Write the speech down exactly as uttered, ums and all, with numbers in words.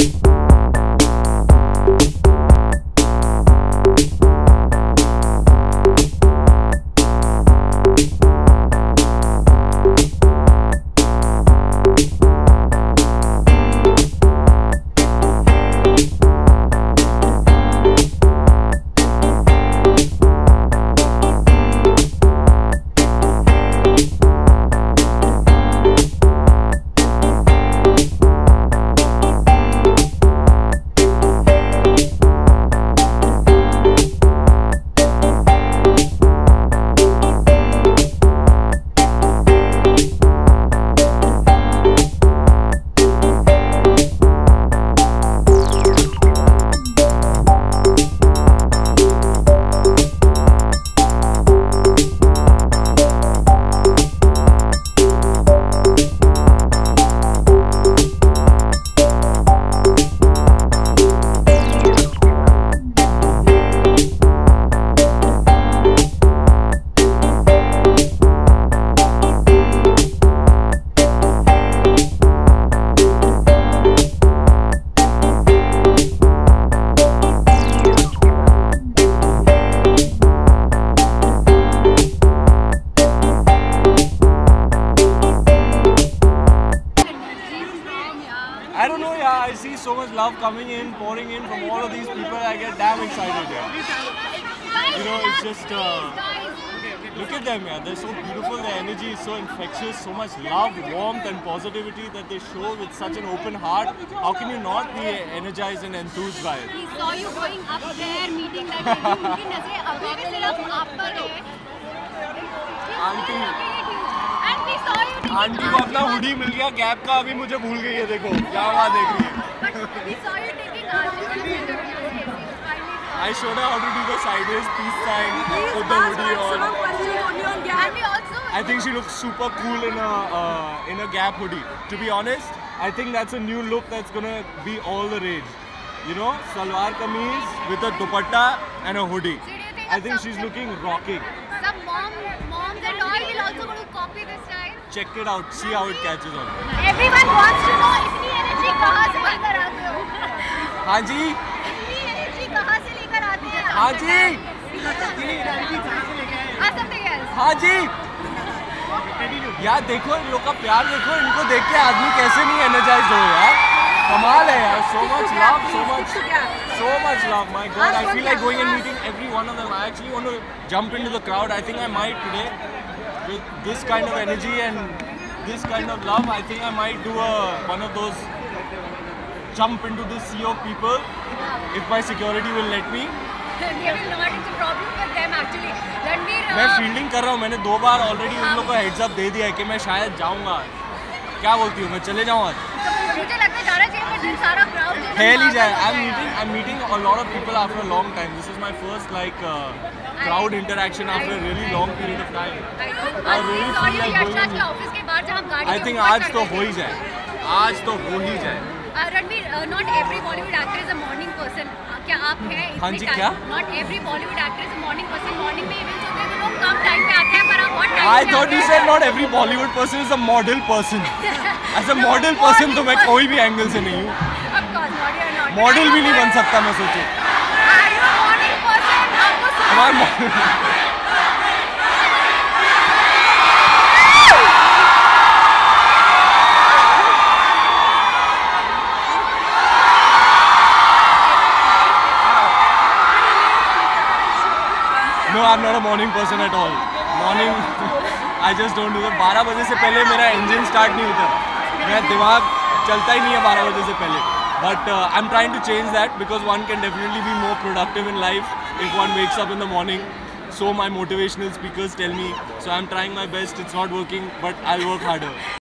I don't know, yeah, I see so much love coming in, pouring in from all of these people. I get damn excited, yeah. You know, it's just, uh, look at them, yeah. They're so beautiful, their energy is so infectious, so much love, warmth and positivity that they show with such an open heart. How can you not be energized and enthused by it? We saw you going up there, meeting that lady. उनकी नजरें अभी भी सिर्फ आप पर है. Aunty And we saw you taking aunty को अपना हुडी मिल गया गैप का, अभी मुझे भूल गई है, देखो क्या वहाँ देख रही है. But we saw you taking Arjun. I showed her how to do the sideways peace sign, put the hoodie on. And we also. I think she looks super cool in a uh, in a Gap hoodie. To be honest, I think that's a new look that's gonna be all the rage. You know, salwar kameez with a dupatta and a hoodie. So do you think I think she's looking rocking. some mom, moms and all will also going to copy this style? Check it out, see how it catches on. Everyone wants to know इतनी energy कहाँ से लेकर आते हो? हाँ जी, इतनी energy कहाँ से लेकर आते हैं? हाँ जी, Ah, something else. हाँ जी. यार देखो इन लोग का प्यार देखो, इनको देख के आदमी कैसे नहीं एनर्जाइज हो यार. कमाल है यार. So much love, so much, so much love. My God, I feel like going and meeting every one of them. I actually want to jump into the crowd. I think I might today. With this kind of energy and this kind of love, I think I might do a one of those jump into the sea of people if my security will let me. They will not. It's a problem with them actually. Ranveer. मैं fielding कर रहा हूँ. मैंने दो बार already उन लोगों को heads up दे दिया है कि मैं शायद जाऊँगा. क्या बोलती हूँ, मैं चले जाऊँ आज? मुझे लगता है जाना चाहिए पर दिन सारा crowd जो है फैल ही जाए. पागल हो I'm जाएगा. meeting I'm meeting a lot of people after a long time. This is my first like uh, crowd interaction after a really long period of time. I know. I really saw feel you like going Yashraj in. के office के बाहर जब हम गाड़ी I के think ऊपर आज तो चढ़ते हो ही थे. जाए. आज तो हो ही जाए. Uh, Ranveer, uh, not every Bollywood actor is a morning person. Uh, क्या आप हैं? हाँ इतने जी, time- क्या? Not every Bollywood actor is a morning person. Morning में events होते हैं तो लोग कम टाइम पे आते हैं पर आप बहुत टाइम I पे thought आते you हैं. said not every Bollywood person is a model person. As a model person तो मैं कोई भी एंगल से नहीं हूँ. Of course not, you're not. Model भी नहीं बन सकता मैं सोचूं. Are you a morning person? आपको सुन- हमारा model No, I'm not a morning person at all. Morning, I just don't do that. बारह बजे से पहले मेरा इंजन स्टार्ट नहीं होता. मेरा दिमाग चलता ही नहीं है बारह बजे से पहले. But uh, I'm trying to change that because one can definitely be more productive in life if one wakes up in the morning. So my motivational speakers tell me. So I'm trying my best. It's not working, but I'll work harder.